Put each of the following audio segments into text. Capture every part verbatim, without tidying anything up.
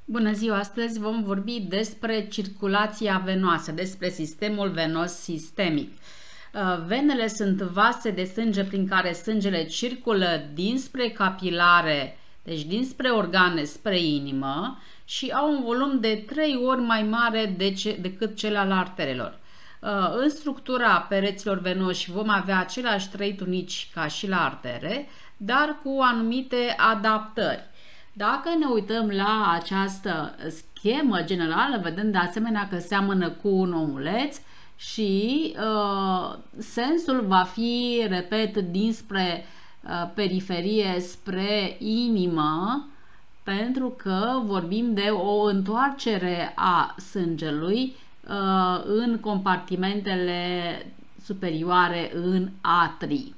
Bună ziua! Astăzi vom vorbi despre circulația venoasă, despre sistemul venos sistemic. Venele sunt vase de sânge prin care sângele circulă dinspre capilare, deci dinspre organe spre inimă, și au un volum de trei ori mai mare de ce, decât cel al arterelor. În structura pereților venoși vom avea aceleași trei tunici ca și la artere, dar cu anumite adaptări. Dacă ne uităm la această schemă generală, vedem de asemenea că seamănă cu un omuleț și uh, sensul va fi, repet, dinspre uh, periferie spre inimă, pentru că vorbim de o întoarcere a sângelui uh, în compartimentele superioare, în atrii.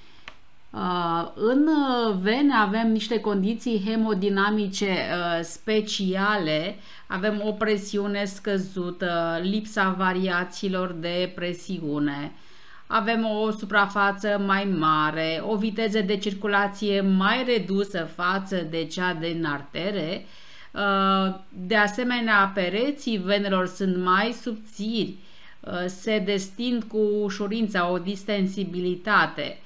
În vene avem niște condiții hemodinamice speciale, avem o presiune scăzută, lipsa variațiilor de presiune, avem o suprafață mai mare, o viteză de circulație mai redusă față de cea din artere. De asemenea, pereții venelor sunt mai subțiri, se destind cu ușurință, o distensibilitate.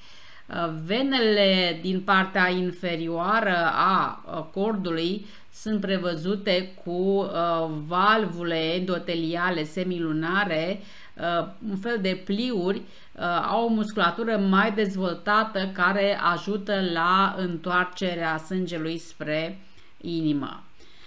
Venele din partea inferioară a cordului sunt prevăzute cu valvule endoteliale semilunare, un fel de pliuri, au o musculatură mai dezvoltată care ajută la întoarcerea sângelui spre inimă.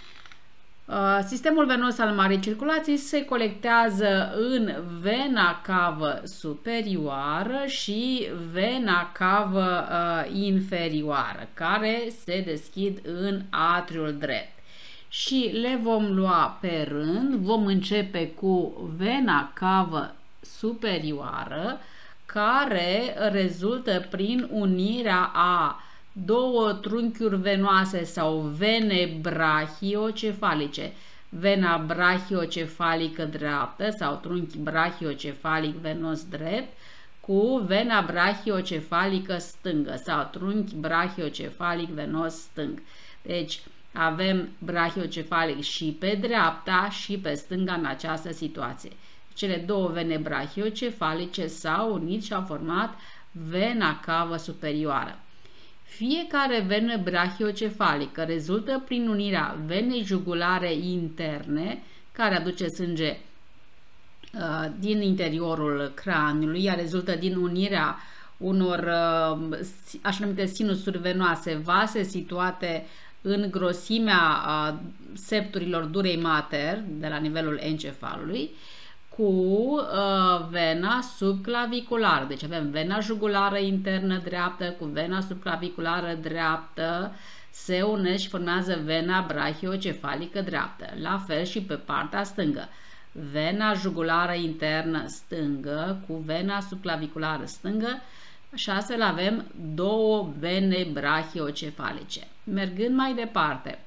Sistemul venos al marii circulații se colectează în vena cavă superioară și vena cavă uh, inferioară, care se deschid în atriul drept. Și le vom lua pe rând. Vom începe cu vena cavă superioară, care rezultă prin unirea a două trunchiuri venoase sau vene brachiocefalice, vena brachiocefalică dreaptă sau trunchi brachiocefalic venos drept cu vena brachiocefalică stângă sau trunchi brachiocefalic venos stâng. Deci avem brachiocefalic și pe dreapta și pe stânga în această situație. Cele două vene brachiocefalice s-au unit și au format vena cavă superioară. Fiecare venă brachiocefalică rezultă prin unirea venei jugulare interne, care aduce sânge uh, din interiorul craniului, ea rezultă din unirea unor uh, așa numite sinusuri venoase, vase situate în grosimea uh, septurilor durei mater, de la nivelul encefalului, cu uh, vena subclaviculară. Deci avem vena jugulară internă dreaptă cu vena subclaviculară dreaptă, se unesc și formează vena brachiocefalică dreaptă. La fel și pe partea stângă. Vena jugulară internă stângă cu vena subclaviculară stângă și astfel avem două vene brachiocefalice. Mergând mai departe,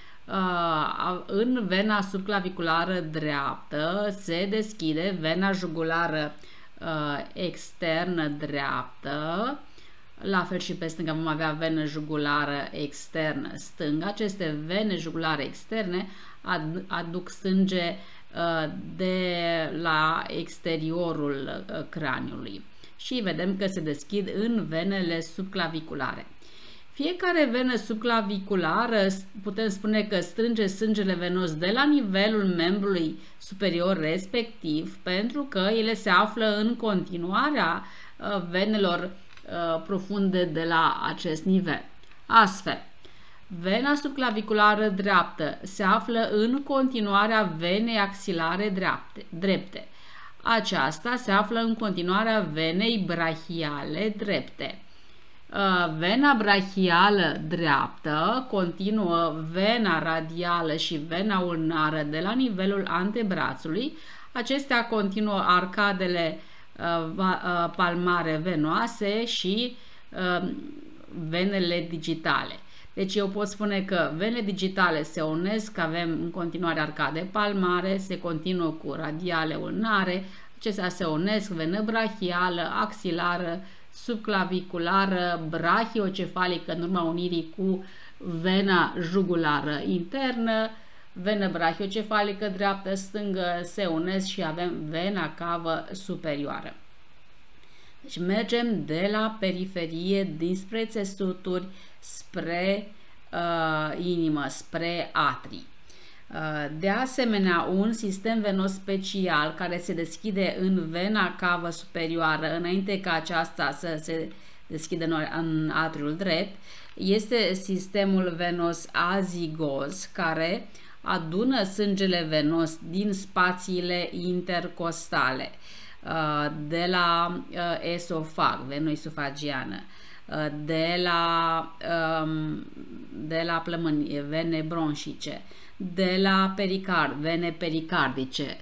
Uh, în vena subclaviculară dreaptă se deschide vena jugulară uh, externă dreaptă, la fel și pe stânga vom avea venă jugulară externă stângă. Aceste vene jugulare externe ad aduc sânge uh, de la exteriorul uh, craniului și vedem că se deschid în venele subclaviculare. Fiecare venă subclaviculară putem spune că strânge sângele venos de la nivelul membrului superior respectiv, pentru că ele se află în continuarea venelor profunde de la acest nivel. Astfel, vena subclaviculară dreaptă se află în continuarea venei axilare dreapte, drepte. Aceasta se află în continuarea venei brachiale drepte. Vena brachială dreaptă continuă vena radială și vena ulnară de la nivelul antebrațului. Acestea continuă arcadele palmare venoase și venele digitale. Deci eu pot spune că venele digitale se unesc, avem în continuare arcade palmare, se continuă cu radiale ulnare, acestea se unesc, venă brachială, axilară, subclaviculară, brachiocefalică în urma unirii cu vena jugulară internă, venă brachiocefalică dreaptă, stângă se unesc și avem vena cavă superioară. Deci mergem de la periferie, dinspre țesuturi, spre uh, inimă, spre atrii. Uh, de asemenea, un sistem venos special care se deschide în vena cavă superioară, înainte ca aceasta să se deschidă în atriul drept, este sistemul venos azigoz, care adună sângele venos din spațiile intercostale, de la esofag, venoesofagiană, de la, de la plămâni, vene bronșice, de la pericard, vene pericardice,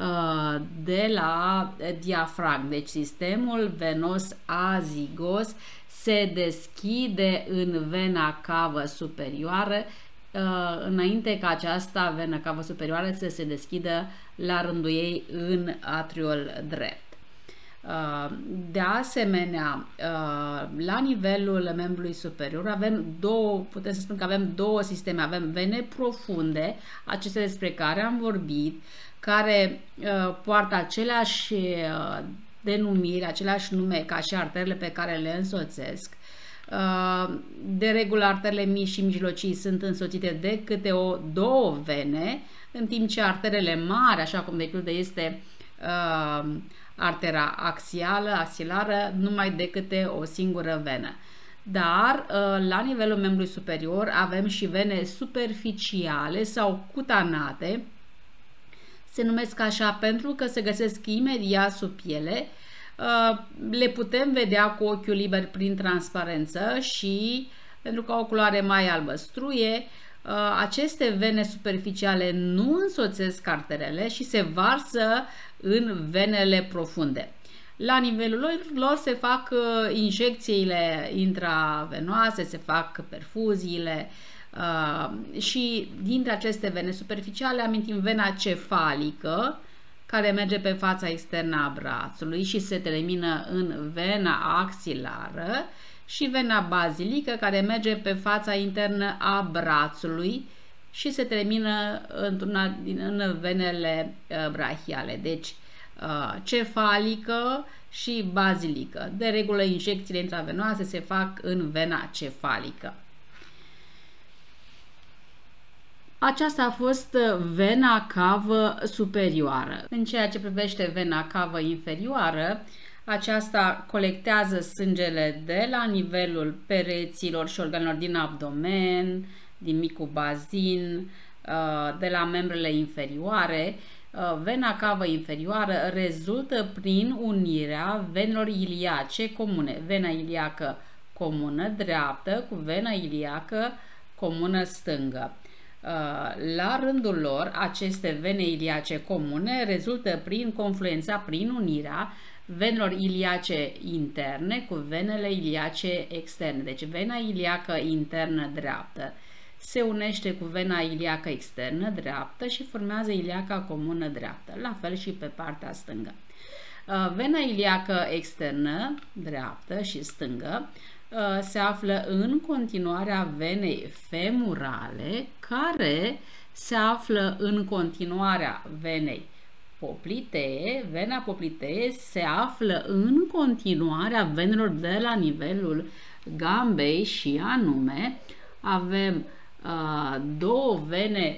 de la diafragm. Deci sistemul venos azigos se deschide în vena cavă superioară, înainte ca aceasta, venă cavă superioară, să se deschidă la rândul ei în atriul drept. De asemenea, la nivelul membrului superior avem două, putem să spun că avem două sisteme. Avem vene profunde, acestea despre care am vorbit, care poartă aceleași denumiri, aceleași nume ca și arterele pe care le însoțesc. De regulă, arterele mici și mijlocii sunt însoțite de câte o două vene, în timp ce arterele mari, așa cum de pildă este uh, artera axială, axilară, numai de câte o singură venă. Dar uh, la nivelul membrului superior avem și vene superficiale sau cutanate, se numesc așa pentru că se găsesc imediat sub piele. Le putem vedea cu ochiul liber prin transparență și, pentru că au o culoare mai albăstruie, aceste vene superficiale nu însoțesc arterele și se varsă în venele profunde. La nivelul lor se fac injecțiile intravenoase, se fac perfuziile și dintre aceste vene superficiale amintim vena cefalică, care merge pe fața externă a brațului și se termină în vena axilară, și vena bazilică, care merge pe fața internă a brațului și se termină într-una din în venele brachiale. Deci cefalică și bazilică. De regulă, injecțiile intravenoase se fac în vena cefalică. Aceasta a fost vena cavă superioară. În ceea ce privește vena cavă inferioară, aceasta colectează sângele de la nivelul pereților și organelor din abdomen, din micul bazin, de la membrele inferioare. Vena cavă inferioară rezultă prin unirea venelor iliace comune, vena iliacă comună dreaptă cu vena iliacă comună stângă. La rândul lor, aceste vene iliace comune rezultă prin confluența, prin unirea venelor iliace interne cu venele iliace externe. Deci vena iliacă internă dreaptă se unește cu vena iliacă externă dreaptă și formează iliaca comună dreaptă, la fel și pe partea stângă. Vena iliacă externă dreaptă și stângă se află în continuarea venei femurale, care se află în continuarea venei poplitee. Vena poplitee se află în continuarea venelor de la nivelul gambei și anume avem uh, două vene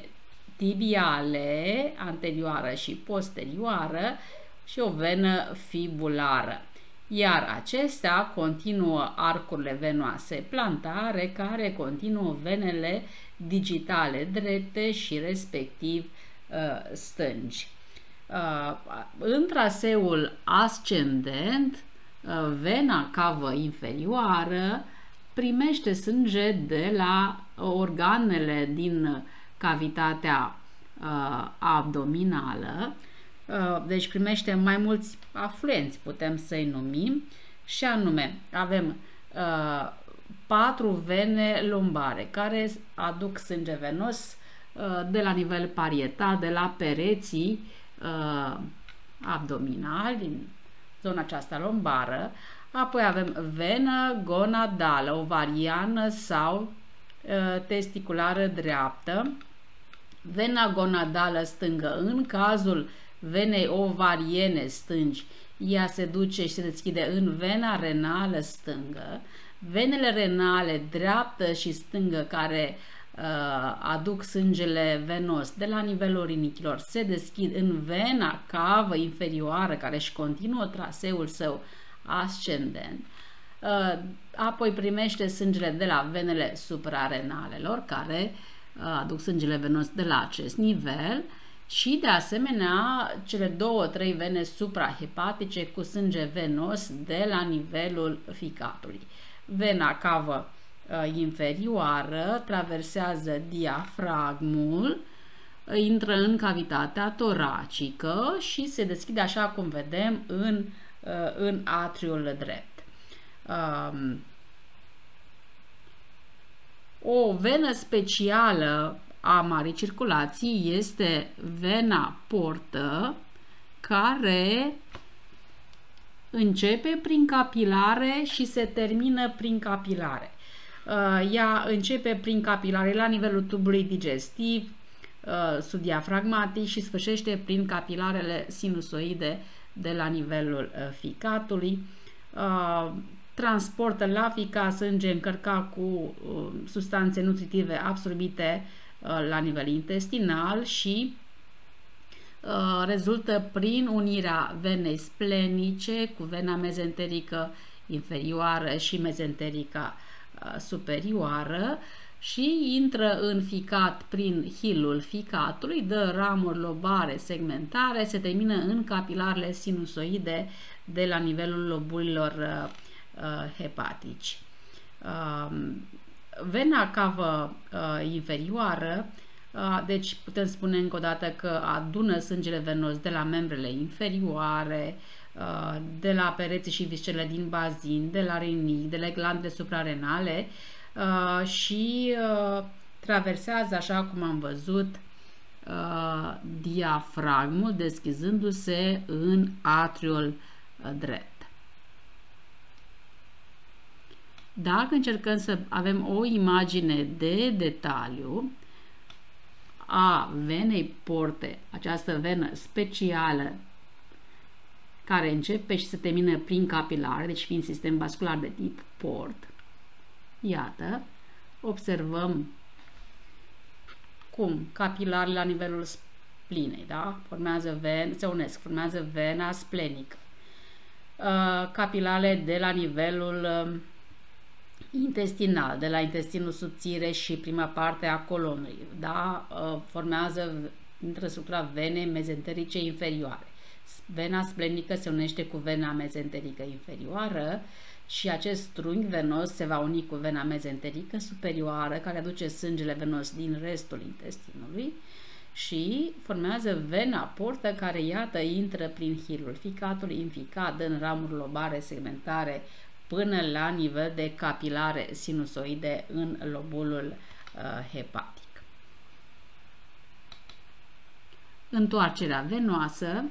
tibiale, anterioară și posterioară, și o venă fibulară. Iar acestea continuă arcurile venoase plantare, care continuă venele digitale drepte și respectiv uh, stângi. Uh, în traseul ascendent, uh, vena cavă inferioară primește sânge de la organele din cavitatea uh, abdominală. Deci primește mai mulți afluenți, putem să-i numim, și anume avem uh, patru vene lombare care aduc sânge venos uh, de la nivel parietal, de la pereții uh, abdominali, din zona aceasta lombară. Apoi avem venă gonadală, ovariană sau uh, testiculară dreaptă, Vena gonadală stângă, în cazul venei ovariene stângi, ea se duce și se deschide în vena renală stângă. Venele renale dreaptă și stângă care uh, aduc sângele venos de la nivelul rinichilor se deschid în vena cavă inferioară care își continuă traseul său ascendent. Uh, apoi primește sângele de la venele suprarenalelor care uh, aduc sângele venos de la acest nivel și de asemenea cele două, trei vene suprahepatice cu sânge venos de la nivelul ficatului. Vena cavă uh, inferioară traversează diafragmul, intră în cavitatea toracică și se deschide așa cum vedem în, uh, în atriul drept. Um, o venă specială a marii circulații este vena portă, care începe prin capilare și se termină prin capilare. Ea începe prin capilare la nivelul tubului digestiv, subdiafragmatic și sfârșește prin capilarele sinusoide de la nivelul ficatului. Transportă la ficat sânge încărcat cu substanțe nutritive absorbite la nivel intestinal și uh, rezultă prin unirea venei splenice cu vena mezenterică inferioară și mezenterica uh, superioară și intră în ficat prin hilul ficatului, dă ramuri lobare segmentare, se termină în capilarele sinusoide de la nivelul loburilor uh, uh, hepatici. Uh, Vena cavă uh, inferioară, uh, deci putem spune încă o dată că adună sângele venos de la membrele inferioare, uh, de la pereții și viscerele din bazin, de la rinichi, de la glandele suprarenale uh, și uh, traversează, așa cum am văzut, uh, diafragmul, deschizându-se în atriul uh, drept. Dacă încercăm să avem o imagine de detaliu a venei porte, această venă specială care începe și se termină prin capilare, deci fiind sistem vascular de tip port, iată, observăm cum capilarele la nivelul splinei, da? Formează ven, se unesc, formează vena splenică. Capilarele de la nivelul intestinal, de la intestinul subțire și prima parte a colonului, da? Formează între structura venei mezenterice inferioare. Vena splenică se unește cu vena mezenterică inferioară și acest trunchi venos se va uni cu vena mezenterică superioară care aduce sângele venos din restul intestinului și formează vena portă care, iată, intră prin hilul ficatului, în ficat, în ramuri lobare segmentare până la nivel de capilare sinusoide în lobulul uh, hepatic. Întoarcerea venoasă.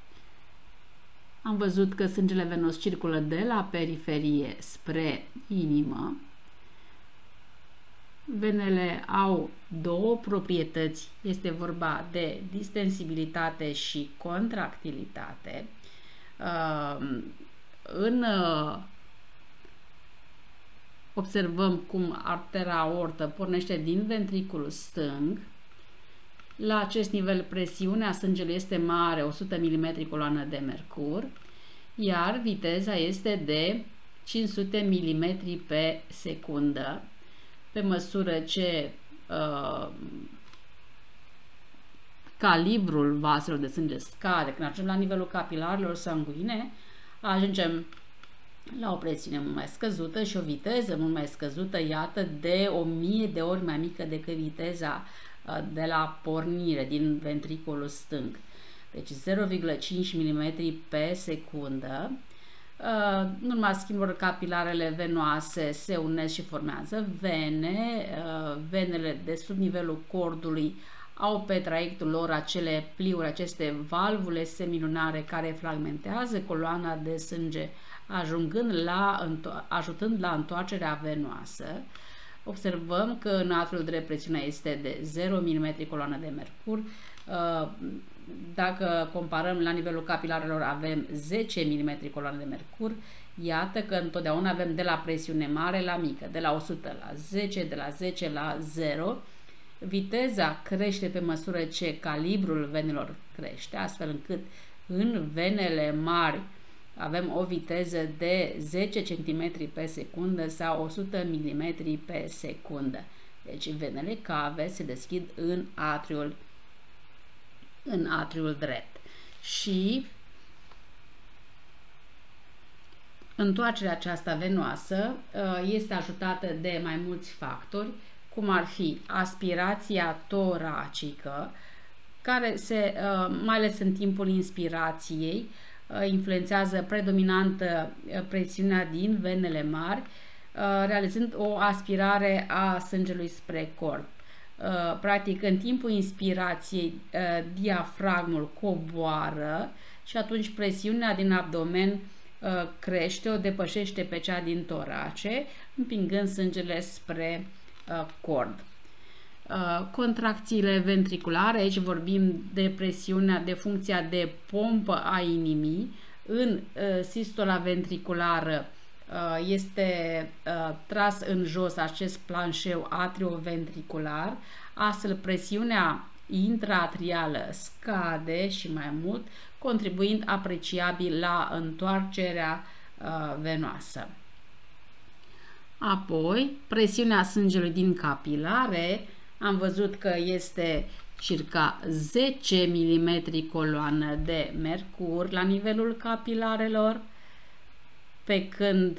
Am văzut că sângele venos circulă de la periferie spre inimă. Venele au două proprietăți. Este vorba de distensibilitate și contractilitate. Uh, în uh, Observăm cum artera aortă pornește din ventriculul stâng. La acest nivel presiunea sângelui este mare, o sută milimetri coloană de mercur, iar viteza este de cinci sute milimetri pe secundă. Pe măsură ce uh, calibrul vaselor de sânge scade, când ajungem la nivelul capilarelor sanguine, ajungem la o presiune mult mai scăzută și o viteză mult mai scăzută, iată, de o mie de ori mai mică decât viteza de la pornire din ventriculul stâng. Deci zero virgulă cinci milimetri pe secundă. În urma schimburilor, capilarele venoase se unesc și formează vene. Venele de sub nivelul cordului au pe traiectul lor acele pliuri, aceste valvule semilunare care fragmentează coloana de sânge, ajungând la, ajutând la întoarcerea venoasă. observăm că în atriul drept presiunea este de zero milimetri coloană de mercur. Dacă comparăm la nivelul capilarelor avem zece milimetri coloană de mercur. Iată că întotdeauna avem de la presiune mare la mică, de la o sută la zece, de la zece la zero. Viteza crește pe măsură ce calibrul venelor crește, astfel încât în venele mari avem o viteză de zece centimetri pe secundă sau o sută milimetri pe secundă. Deci venele cave se deschid în atriul, în atriul drept. Și întoarcerea aceasta venoasă este ajutată de mai mulți factori, cum ar fi aspirația toracică, care se, mai ales în timpul inspirației, influențează predominant presiunea din venele mari, realizând o aspirare a sângelui spre corp. Practic, în timpul inspirației, diafragmul coboară și atunci presiunea din abdomen crește, o depășește pe cea din torace, împingând sângele spre cord. Contracțiile ventriculare, aici vorbim de presiunea, de funcția de pompă a inimii. În sistola ventriculară este tras în jos acest planșeu atrioventricular, astfel presiunea intraatrială scade și mai mult, contribuind apreciabil la întoarcerea venoasă. Apoi, presiunea sângelui din capilare, am văzut că este circa zece milimetri coloană de mercur la nivelul capilarelor, pe când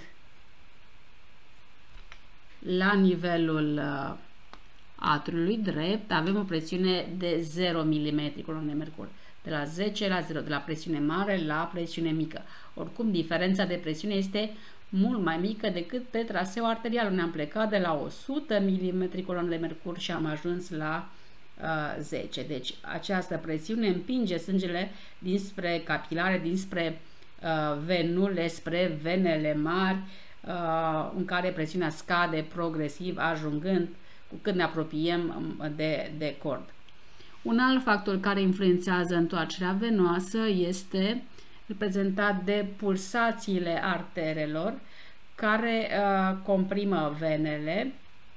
la nivelul atriului drept avem o presiune de zero milimetri coloană de mercur. De la zece la zero, de la presiune mare la presiune mică. Oricum, diferența de presiune este mult mai mică decât pe traseu arterial, unde am plecat de la o sută milimetri coloană de mercur și am ajuns la uh, zece. Deci, această presiune împinge sângele dinspre capilare, dinspre uh, venule, spre venele mari, uh, în care presiunea scade progresiv, ajungând cu cât ne apropiem de, de cord. Un alt factor care influențează întoarcerea venoasă este reprezentat de pulsațiile arterelor care uh, comprimă venele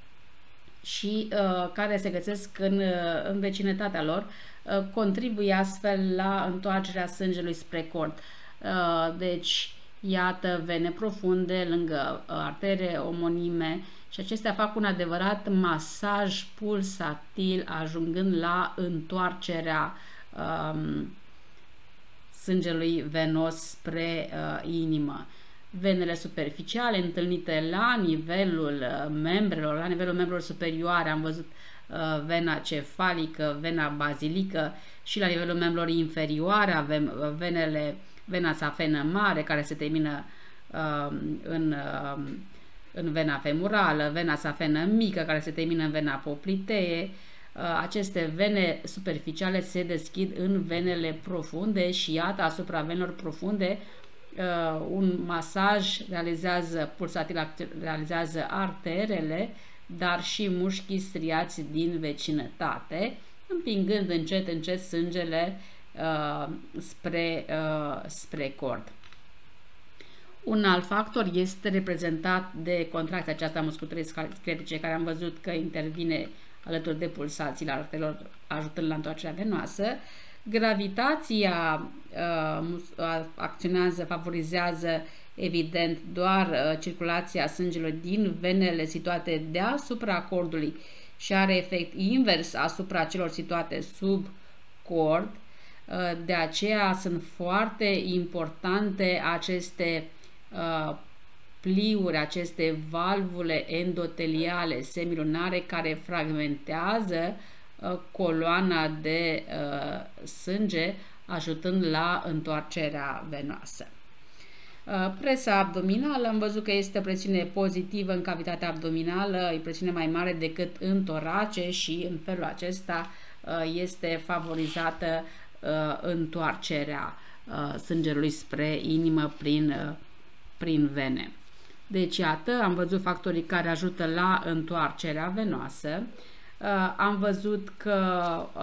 și uh, care se găsesc în, uh, în vecinătatea lor, uh, contribuie astfel la întoarcerea sângelui spre cord. Uh, deci, iată vene profunde lângă uh, artere omonime și acestea fac un adevărat masaj pulsatil, ajungând la întoarcerea um, sângelui venos spre uh, inimă. Venele superficiale întâlnite la nivelul uh, membrelor, la nivelul membrelor superioare, am văzut uh, vena cefalică, vena bazilică, și la nivelul membrelor inferioare avem uh, venele, vena safenă mare, care se termină uh, în, uh, în vena femurală, vena safenă mică, care se termină în vena poplitee. Aceste vene superficiale se deschid în venele profunde și iată, asupra venelor profunde un masaj realizează, pulsatil realizează arterele, dar și mușchii striați din vecinătate, împingând încet, încet sângele uh, spre, uh, spre cord. Un alt factor este reprezentat de contracția aceasta a musculaturii sclerice, care am văzut că intervine alături de pulsațiile arterelor, ajutând la întoarcerea venoasă. Gravitația uh, acționează, favorizează evident doar uh, circulația sângelui din venele situate deasupra cordului și are efect invers asupra celor situate sub cord. Uh, de aceea sunt foarte importante aceste uh, pliuri, aceste valvule endoteliale semilunare care fragmentează uh, coloana de uh, sânge, ajutând la întoarcerea venoasă. Uh, presa abdominală, am văzut că este presiune pozitivă în cavitatea abdominală, e presiune mai mare decât în torace și în felul acesta uh, este favorizată uh, întoarcerea uh, sângelui spre inimă prin, uh, prin vene. Deci, iată, am văzut factorii care ajută la întoarcerea venoasă. Am văzut că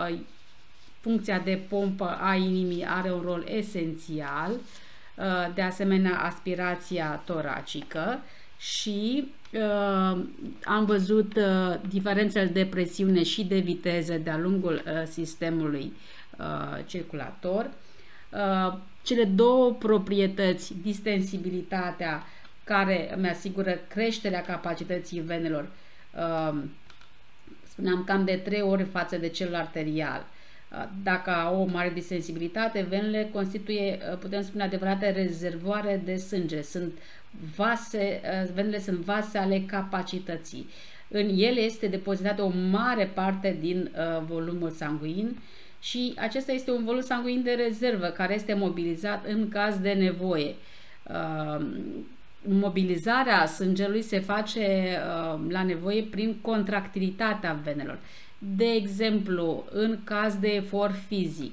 funcția de pompă a inimii are un rol esențial, de asemenea aspirația toracică și uh, am văzut uh, diferențele de presiune și de viteză de-a lungul uh, sistemului uh, circulator. Uh, cele două proprietăți, distensibilitatea, care îmi asigură creșterea capacității venelor, uh, spuneam cam de trei ori față de cel arterial. Dacă au o mare distensibilitate, venele constituie, putem spune, adevărate rezervoare de sânge. Sunt vase, venele sunt vase ale capacității. În ele este depozitată o mare parte din uh, volumul sanguin și acesta este un volum sanguin de rezervă care este mobilizat în caz de nevoie. Uh, mobilizarea sângelui se face uh, la nevoie prin contractilitatea venelor. De exemplu, în caz de efort fizic,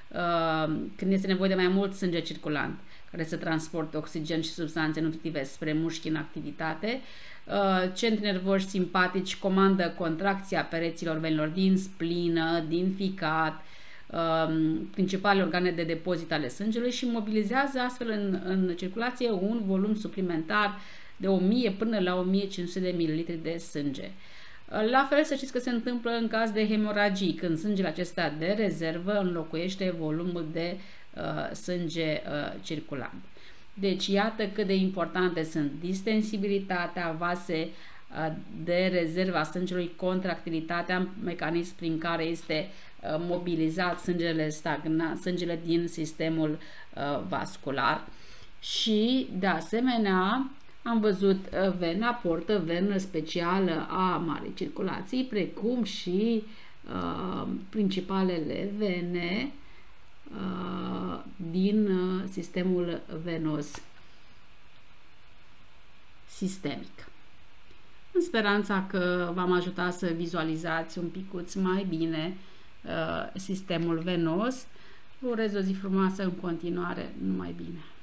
când este nevoie de mai mult sânge circulant, care să transporte oxigen și substanțe nutritive spre mușchi în activitate, centri nervoși simpatici comandă contracția pereților venilor din splină, din ficat, principalele organe de depozit ale sângelui și mobilizează astfel în, în circulație un volum suplimentar de o mie până la o mie cinci sute de mililitri de sânge. La fel, să știți că se întâmplă în caz de hemoragii, când sângele acesta de rezervă înlocuiește volumul de uh, sânge uh, circulant. Deci, iată cât de importante sunt distensibilitatea, vase uh, de rezervă a sângelui, contractilitatea, mecanism prin care este uh, mobilizat sângele stagnat, sângele din sistemul uh, vascular și, de asemenea, am văzut vena, portă venă specială a marii circulații, precum și uh, principalele vene uh, din uh, sistemul venos sistemic. În speranța că v-am ajutat să vizualizați un picuț mai bine uh, sistemul venos, vă urez o zi frumoasă în continuare, numai bine!